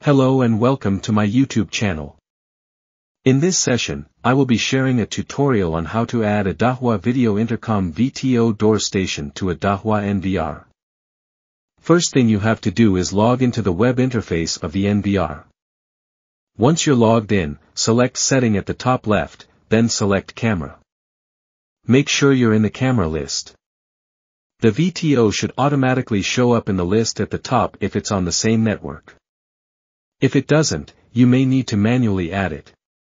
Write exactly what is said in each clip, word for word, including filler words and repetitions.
Hello and welcome to my YouTube channel. In this session, I will be sharing a tutorial on how to add a Dahua Video Intercom V T O door station to a Dahua N V R. First thing you have to do is log into the web interface of the N V R. Once you're logged in, select Setting at the top left, then select Camera. Make sure you're in the camera list. The V T O should automatically show up in the list at the top if it's on the same network. If it doesn't, you may need to manually add it.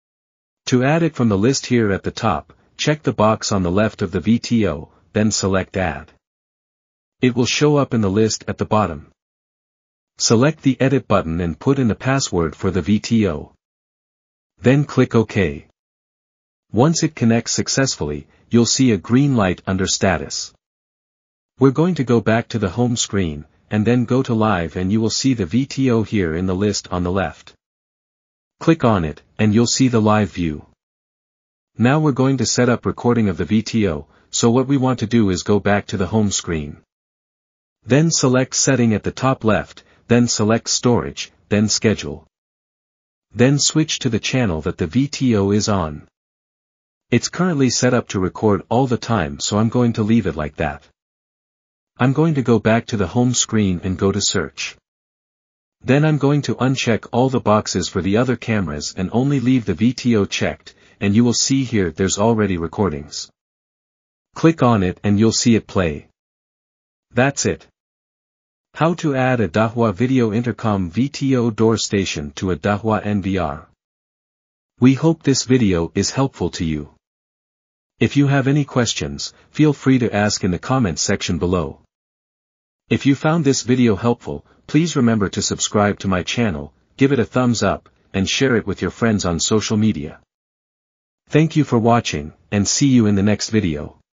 To add it from the list here at the top, check the box on the left of the V T O, then select Add. It will show up in the list at the bottom. Select the Edit button and put in the password for the V T O. Then click OK. Once it connects successfully, you'll see a green light under Status. We're going to go back to the home screen, and then go to Live, and you will see the V T O here in the list on the left. Click on it, and you'll see the live view. Now we're going to set up recording of the V T O, so what we want to do is go back to the home screen. Then select Setting at the top left, then select Storage, then Schedule. Then switch to the channel that the V T O is on. It's currently set up to record all the time, so I'm going to leave it like that. I'm going to go back to the home screen and go to Search. Then I'm going to uncheck all the boxes for the other cameras and only leave the V T O checked, and you will see here there's already recordings. Click on it and you'll see it play. That's it. How to add a Dahua Video Intercom V T O door station to a Dahua N V R. We hope this video is helpful to you. If you have any questions, feel free to ask in the comments section below. If you found this video helpful, please remember to subscribe to my channel, give it a thumbs up, and share it with your friends on social media. Thank you for watching, and see you in the next video.